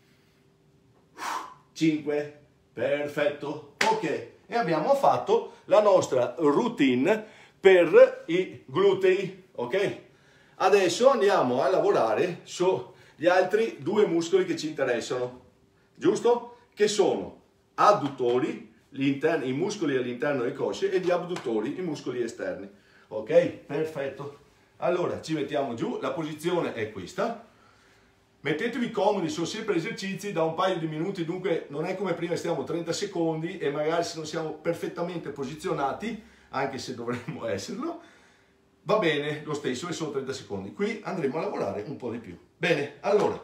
5, perfetto, ok, e abbiamo fatto la nostra routine per i glutei, ok? Adesso andiamo a lavorare sugli altri 2 muscoli che ci interessano, giusto? Che sono adduttori, i muscoli all'interno delle cosce, e gli abduttori, i muscoli esterni, ok? Perfetto, allora ci mettiamo giù, la posizione è questa. Mettetevi comodi, sono sempre esercizi da un paio di minuti, dunque non è come prima, stiamo 30 secondi e magari se non siamo perfettamente posizionati, anche se dovremmo esserlo, va bene lo stesso e sono 30 secondi. Qui andremo a lavorare un po' di più. Bene, allora,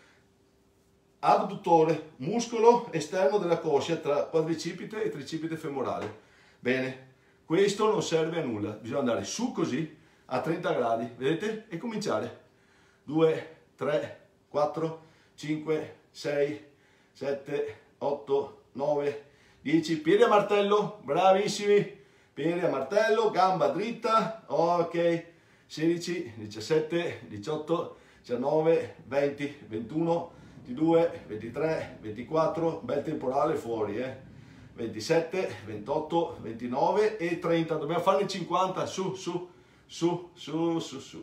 abduttore, muscolo esterno della coscia tra quadricipite e tricipite femorale. Bene, questo non serve a nulla, bisogna andare su così a 30 gradi, vedete? E cominciare. 2, 3, 4, 5, 6, 7, 8, 9, 10, piedi a martello, bravissimi, piedi a martello, gamba dritta, ok, 16, 17, 18, 19, 20, 21, 22, 23, 24, bel temporale fuori, 27, 28, 29 e 30, dobbiamo farne 50, su, su, su, su, su, su.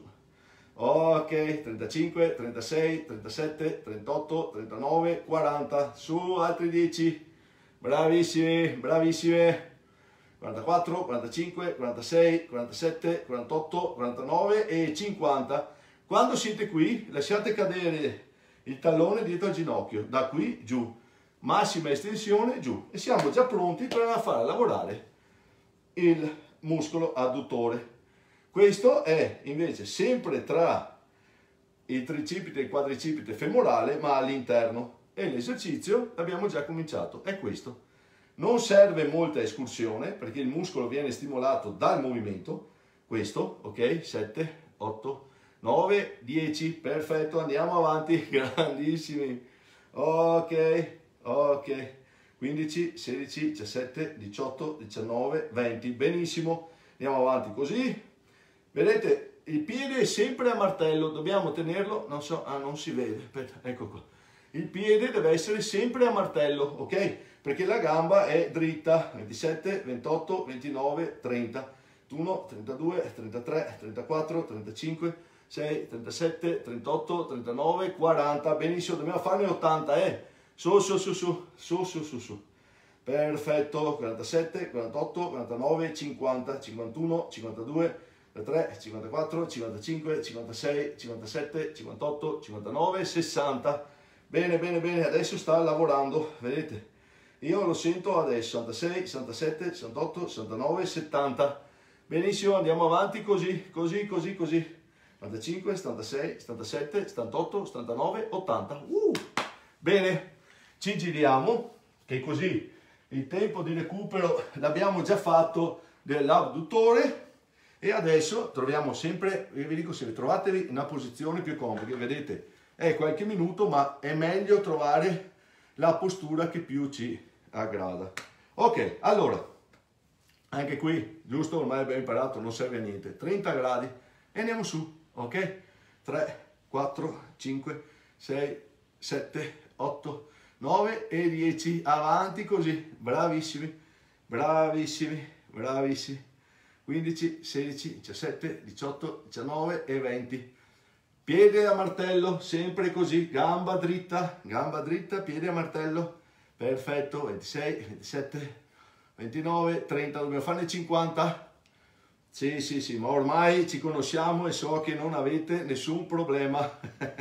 Ok, 35, 36, 37, 38, 39, 40, su, altri 10, bravissimi, bravissime, 44, 45, 46, 47, 48, 49 e 50. Quando siete qui, lasciate cadere il tallone dietro al ginocchio, da qui giù, massima estensione giù, e siamo già pronti per far lavorare il muscolo adduttore. Questo è invece sempre tra il tricipite e il quadricipite femorale, ma all'interno. E l'esercizio l'abbiamo già cominciato, è questo. Non serve molta escursione, perché il muscolo viene stimolato dal movimento. Questo, ok? 7, 8, 9, 10, perfetto, andiamo avanti, grandissimi. Ok, ok. 15, 16, 17, 18, 19, 20, benissimo. Andiamo avanti così. Vedete, il piede è sempre a martello, dobbiamo tenerlo, non so, non si vede, aspetta, ecco qua. Il piede deve essere sempre a martello, ok? Perché la gamba è dritta, 27, 28, 29, 30, 31, 32, 33, 34, 35, 6, 37, 38, 39, 40, benissimo, dobbiamo farne 80, su, su, su, su, su, su, su, su. Perfetto, 47, 48, 49, 50, 51, 52, 53, 54, 55, 56, 57, 58, 59, 60. Bene, bene, bene, adesso sta lavorando, vedete? io lo sento adesso, 66, 67, 68, 69, 70. Benissimo, andiamo avanti così, così, così, così. 75, 76, 77, 78, 79, 80. Bene, ci giriamo, che così il tempo di recupero l'abbiamo già fatto dell'abduttore. E adesso troviamo sempre, vi dico, se trovatevi in una posizione più comoda, perché vedete, è qualche minuto, ma è meglio trovare la postura che più ci aggrada. Ok, allora, anche qui, giusto, ormai abbiamo imparato, non serve a niente, 30 gradi e andiamo su, ok? 3, 4, 5, 6, 7, 8, 9 e 10, avanti così, bravissimi, bravissimi, bravissimi. 15, 16, 17, 18, 19 e 20. Piede a martello, sempre così, gamba dritta, piede a martello. Perfetto, 26, 27, 29, 30, dobbiamo farne 50. Sì, sì, sì, ma ormai ci conosciamo e so che non avete nessun problema.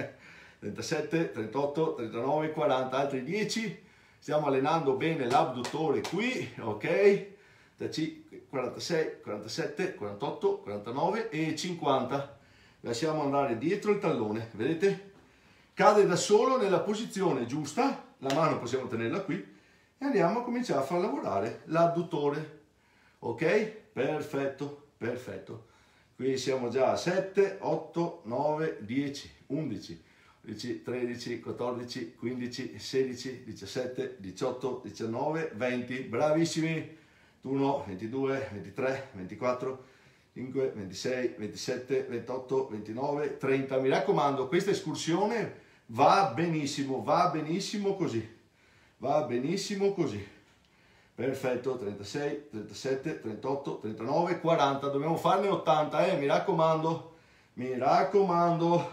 37, 38, 39, 40, altri 10. Stiamo allenando bene l'abduttore qui, ok? 46, 47, 48, 49 e 50. Lasciamo andare dietro il tallone, vedete? Cade da solo nella posizione giusta, la mano possiamo tenerla qui e andiamo a cominciare a far lavorare l'adduttore. Ok? Perfetto, perfetto. Qui siamo già a 7, 8, 9, 10, 11, 12, 13, 14, 15, 16, 17, 18, 19, 20. Bravissimi! 21, 22, 23, 24, 25, 26, 27, 28, 29, 30. Mi raccomando, questa escursione va benissimo così. Va benissimo così. Perfetto, 36, 37, 38, 39, 40. Dobbiamo farne 80, mi raccomando. Mi raccomando.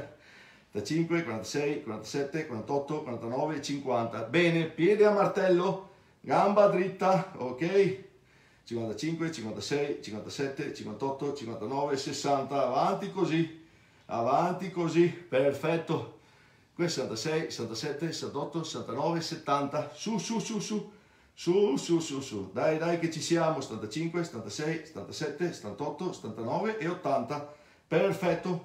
45, 46, 47, 48, 49, 50. Bene, piede a martello. Gamba dritta, ok? 55, 56, 57, 58, 59, 60. Avanti così, perfetto. 66, 67, 68, 69, 70. Su, su, su, su. Su, su, su, su. Dai, dai che ci siamo. 75, 76, 77, 78, 79 e 80. Perfetto.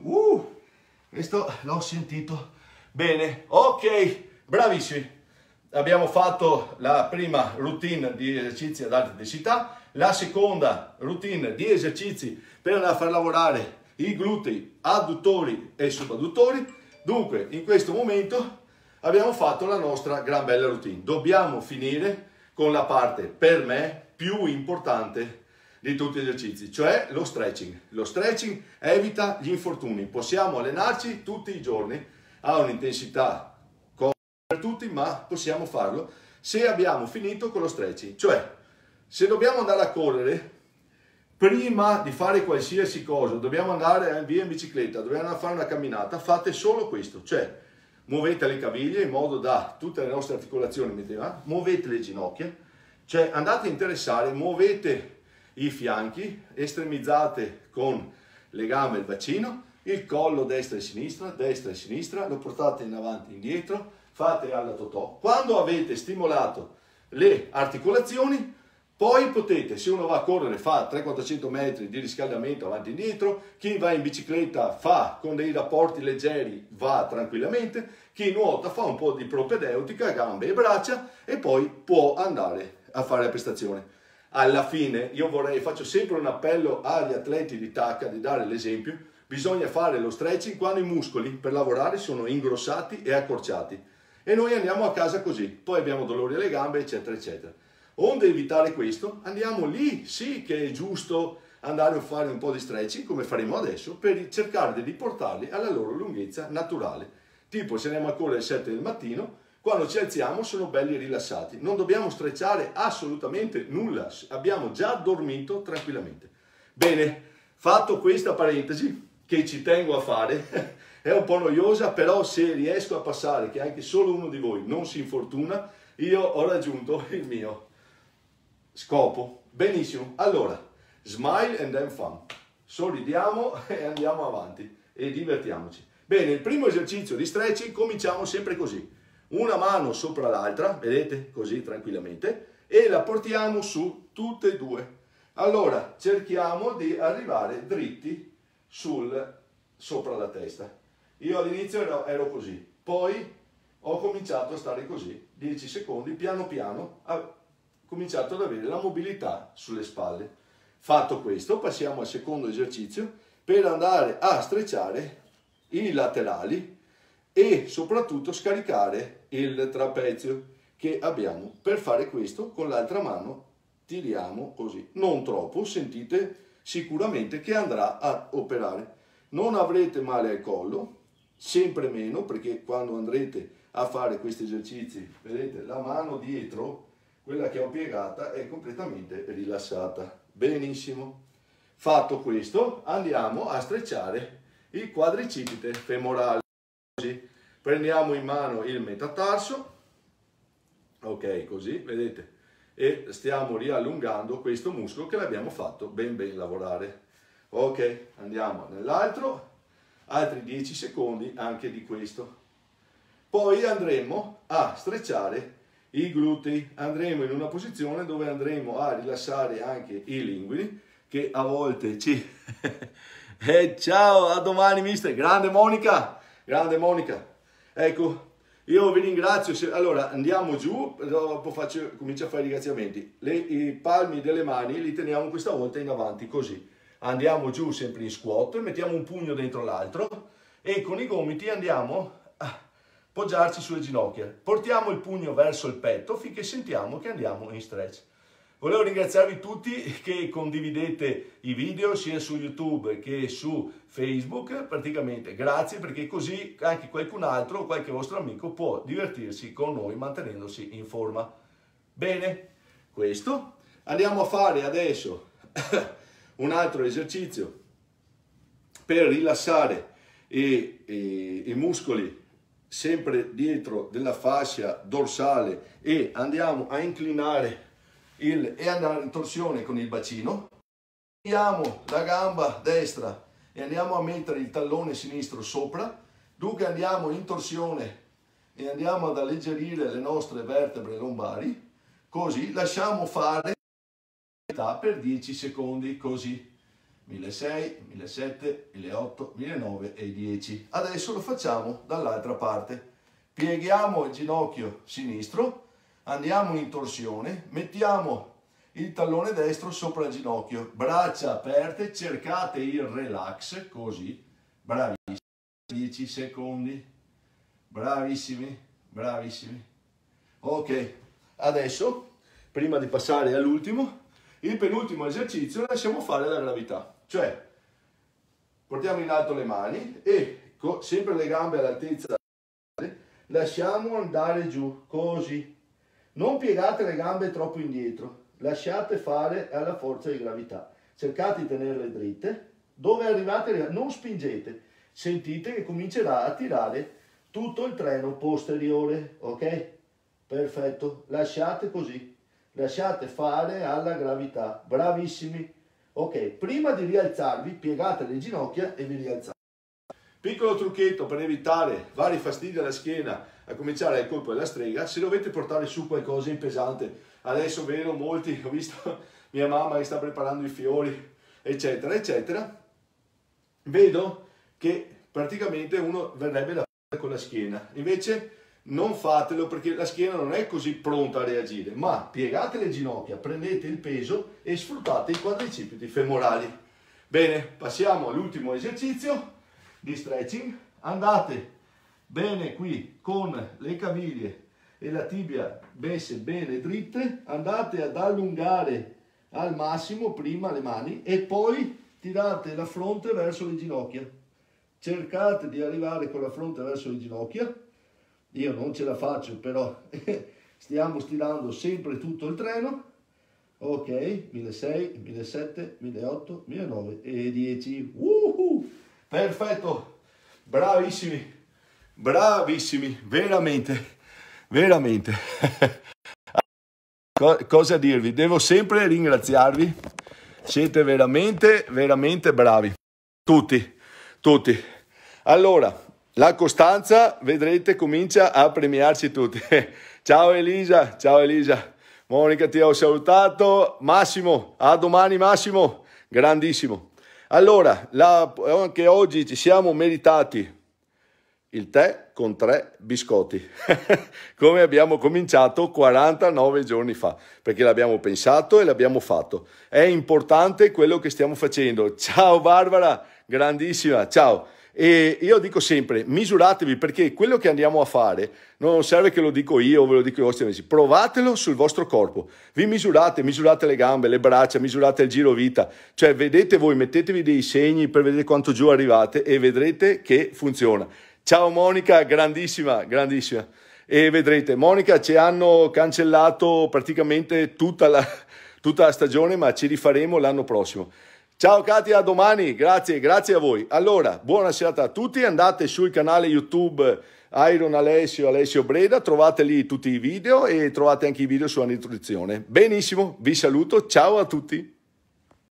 Questo l'ho sentito bene. Ok, bravissimi. Abbiamo fatto la prima routine di esercizi ad alta intensità, la seconda routine di esercizi per far lavorare i glutei, adduttori e subadduttori. Dunque, in questo momento abbiamo fatto la nostra gran bella routine. Dobbiamo finire con la parte, per me, più importante di tutti gli esercizi, cioè lo stretching. Lo stretching evita gli infortuni. Possiamo allenarci tutti i giorni a un'intensità per tutti, ma possiamo farlo se abbiamo finito con lo stretching. Cioè, se dobbiamo andare a correre, prima di fare qualsiasi cosa, dobbiamo andare via in bicicletta, dobbiamo andare a fare una camminata, fate solo questo, cioè muovete le caviglie in modo da tutte le nostre articolazioni, muovete le ginocchia, cioè andate a interessare, muovete i fianchi, estremizzate con le gambe e il bacino, il collo destra e sinistra, lo portate in avanti e indietro, fate alla totò. Quando avete stimolato le articolazioni, poi potete, se uno va a correre, fa 300-400 metri di riscaldamento avanti e indietro, chi va in bicicletta fa con dei rapporti leggeri, va tranquillamente, chi nuota fa un po' di propedeutica, gambe e braccia e poi può andare a fare la prestazione. Alla fine io faccio sempre un appello agli atleti di tacca di dare l'esempio, bisogna fare lo stretching quando i muscoli per lavorare sono ingrossati e accorciati. E noi andiamo a casa così, poi abbiamo dolori alle gambe, eccetera, eccetera. Onde evitare questo, andiamo lì, sì che è giusto andare a fare un po' di stretching, come faremo adesso, per cercare di riportarli alla loro lunghezza naturale. Tipo, se andiamo a correre alle 7 del mattino, quando ci alziamo sono belli rilassati. Non dobbiamo strecciare assolutamente nulla, abbiamo già dormito tranquillamente. Bene, fatto questa parentesi, che ci tengo a fare, è un po' noiosa, però se riesco a passare che anche solo uno di voi non si infortuna, io ho raggiunto il mio scopo. Benissimo, allora, smile and then fun. Sorridiamo e andiamo avanti e divertiamoci. Bene, il primo esercizio di stretching cominciamo sempre così. una mano sopra l'altra, vedete, così tranquillamente, e la portiamo su tutte e due. Allora cerchiamo di arrivare dritti sopra la testa. Io all'inizio ero così, poi ho cominciato a stare così, 10 secondi, piano piano ho cominciato ad avere la mobilità sulle spalle. Fatto questo, passiamo al secondo esercizio per andare a strecciare i laterali e soprattutto scaricare il trapezio che abbiamo. Per fare questo, con l'altra mano tiriamo così, non troppo, sentite sicuramente che andrà a operare. Non avrete male al collo, sempre meno, perché quando andrete a fare questi esercizi, vedete, la mano dietro, quella che ho piegata, è completamente rilassata. Benissimo. Fatto questo, andiamo a strecciare il quadricipite femorale. Così. Prendiamo in mano il metatarso, ok, così, vedete, e stiamo riallungando questo muscolo che l'abbiamo fatto ben lavorare. Ok, andiamo nell'altro, altri 10 secondi anche di questo. Poi andremo a strecciare i glutei, andremo in una posizione dove andremo a rilassare anche i linguini, che a volte ci... ciao, a domani mister, grande Monica, ecco, io vi ringrazio. Allora andiamo giù, dopo comincio a fare i ringraziamenti. I palmi delle mani li teniamo questa volta in avanti, così, andiamo giù sempre in squat, mettiamo un pugno dentro l'altro e con i gomiti andiamo a poggiarci sulle ginocchia, portiamo il pugno verso il petto finché sentiamo che andiamo in stretch. Volevo ringraziarvi tutti che condividete i video sia su YouTube che su Facebook, praticamente grazie, perché così anche qualcun altro, qualche vostro amico può divertirsi con noi mantenendosi in forma. Bene, questo. Andiamo a fare adesso un altro esercizio per rilassare i muscoli sempre dietro della fascia dorsale e andiamo a inclinare e andare in torsione con il bacino. Prendiamo la gamba destra e andiamo a mettere il tallone sinistro sopra, dunque andiamo in torsione e andiamo ad alleggerire le nostre vertebre lombari, così lasciamo fare per 10 secondi, così 1600, 1700, 1800, 1900 e 10. Adesso lo facciamo dall'altra parte. Pieghiamo il ginocchio sinistro, andiamo in torsione, mettiamo il tallone destro sopra il ginocchio, braccia aperte, cercate il relax, così, bravissimi, 10 secondi, bravissimi, bravissimi. Ok, adesso, prima di passare all'ultimo, il penultimo esercizio lasciamo fare la gravità, cioè portiamo in alto le mani e sempre le gambe all'altezza, lasciamo andare giù, così. Non piegate le gambe troppo indietro, lasciate fare alla forza di gravità. Cercate di tenerle dritte, dove arrivate non spingete, sentite che comincerà a tirare tutto il treno posteriore, ok? Perfetto, lasciate così. Lasciate fare alla gravità, bravissimi. Ok, prima di rialzarvi, piegate le ginocchia e vi rialzate. Piccolo trucchetto per evitare vari fastidi alla schiena, a cominciare dal colpo della strega: se dovete portare su qualcosa in pesante, adesso vedo molti, ho visto mia mamma che sta preparando i fiori, eccetera, eccetera, vedo che praticamente uno verrebbe da fare con la schiena, invece non fatelo perché la schiena non è così pronta a reagire, ma piegate le ginocchia, prendete il peso e sfruttate i quadricipiti femorali. Bene, passiamo all'ultimo esercizio di stretching. Andate bene qui con le caviglie e la tibia messe bene dritte, andate ad allungare al massimo prima le mani e poi tirate la fronte verso le ginocchia. Cercate di arrivare con la fronte verso le ginocchia. Io non ce la faccio, però stiamo stirando sempre tutto il treno. Ok, 1600, 1700, 1800, 1900 e 10. Perfetto, bravissimi, bravissimi, veramente, veramente. Cosa dirvi? Devo sempre ringraziarvi, siete veramente, veramente bravi, tutti, tutti. Allora, La costanza, vedrete, comincia a premiarci tutti. Ciao Elisa, ciao Elisa. Monica ti ho salutato. Massimo, a domani Massimo, grandissimo. Allora, anche oggi ci siamo meritati il tè con 3 biscotti, come abbiamo cominciato 49 giorni fa, perché l'abbiamo pensato e l'abbiamo fatto. È importante quello che stiamo facendo. Ciao Barbara, grandissima, ciao. E io dico sempre, misuratevi, perché quello che andiamo a fare non serve che lo dico io o ve lo dico ai vostri amici, provatelo sul vostro corpo, vi misurate le gambe, le braccia, misurate il girovita, cioè vedete voi, mettetevi dei segni per vedere quanto giù arrivate e vedrete che funziona. Ciao Monica, grandissima, grandissima. E vedrete, Monica, ci hanno cancellato praticamente tutta la stagione, ma ci rifaremo l'anno prossimo. Ciao Katia, a domani, grazie a voi. Allora, buona serata a tutti, andate sul canale YouTube Iron Alessio Breda, trovate lì tutti i video e trovate anche i video sulla nutrizione. Benissimo, vi saluto, ciao a tutti.